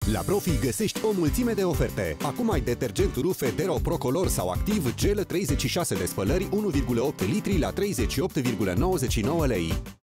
La Profi găsești o mulțime de oferte. Acum ai detergentul rufe Dero Pro Color sau Activ gel 36 de spălări 1,8 litri la 38,99 lei.